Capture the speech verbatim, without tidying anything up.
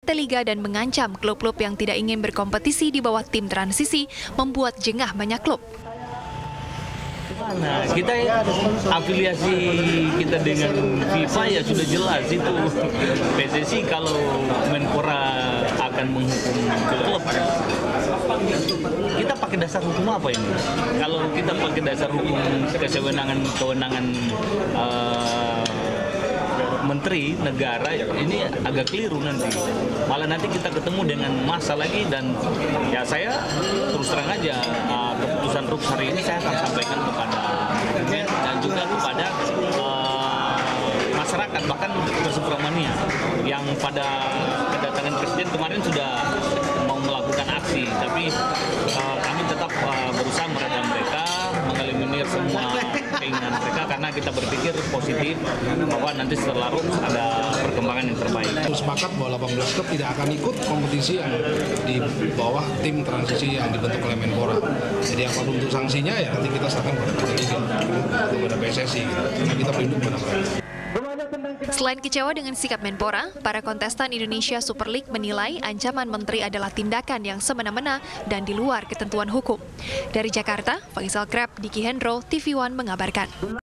T Liga dan mengancam klub-klub yang tidak ingin berkompetisi di bawah tim transisi membuat jengah banyak klub. Nah, kita afiliasi kita dengan FIFA ya sudah jelas itu. P S S I kalau Menpora akan menghukum klub, kita pakai dasar hukum apa ini? Kalau kita pakai dasar hukum kewenangan kewenangan uh, menteri negara, ini agak keliru nanti. Malah nanti kita ketemu dengan masa lagi, dan ya saya terus terang aja uh, keputusan Ruks hari ini saya akan sampaikan kepada presiden dan juga kepada uh, masyarakat, bahkan Persupramania yang pada kedatangan presiden kemarin sudah mau melakukan aksi, tapi uh, kami tetap uh, berusaha meredam mereka, mengeliminir semua keinginan mereka, karena kita berpikir positif bahwa nanti setelah Ruks ada perkembangan yang terbaik. Sepakat bahwa delapan belas klub tidak akan ikut kompetisi yang di bawah tim transisi yang dibentuk oleh Menpora. Jadi apapun untuk sanksinya ya nanti kita serahkan kepada Liga atau kepada P S S I. Karena kita berlindung pada mereka. Selain kecewa dengan sikap Menpora, para kontestan Indonesia Super League menilai ancaman menteri adalah tindakan yang semena-mena dan di luar ketentuan hukum. Dari Jakarta, Faisal Krab, Diki Hendro, T V One mengabarkan.